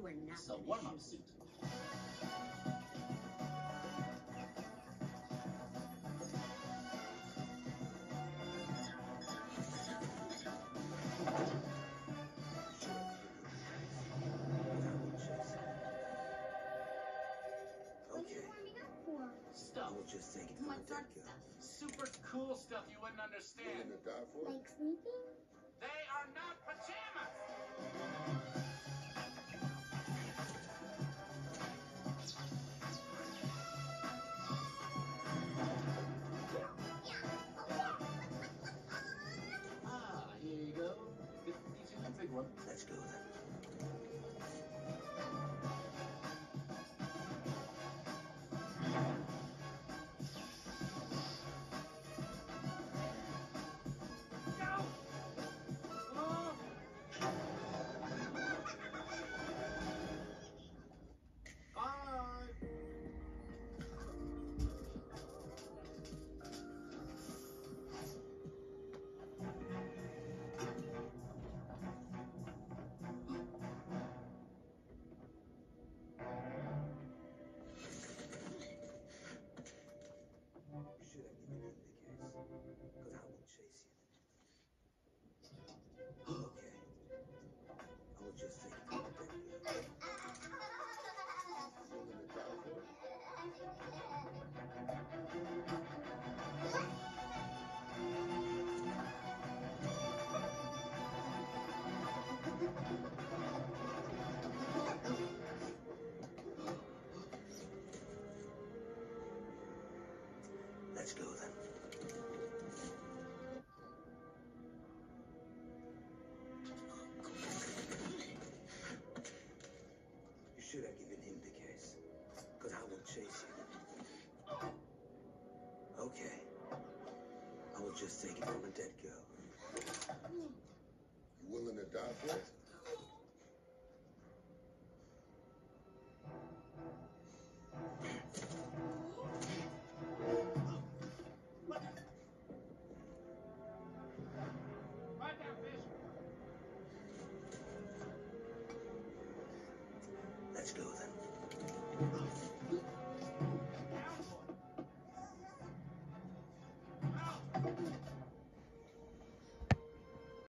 We're not. It's a warm-up suit. What are you warming up for? Stuff. We'll just take it from What the sort of get-go. stuff? Super cool stuff you wouldn't understand. Like sleeping? They are not pajamas! Ah, here you go. 52, big one. Let's go then. Go! Oh! Bye! You should have given him the case. Because I will chase you. Okay. I will just take it from the get-go. Let's go then. You should have given him the case. Because I will chase you. Okay. I will just take it from the get-go. You willing to die for it?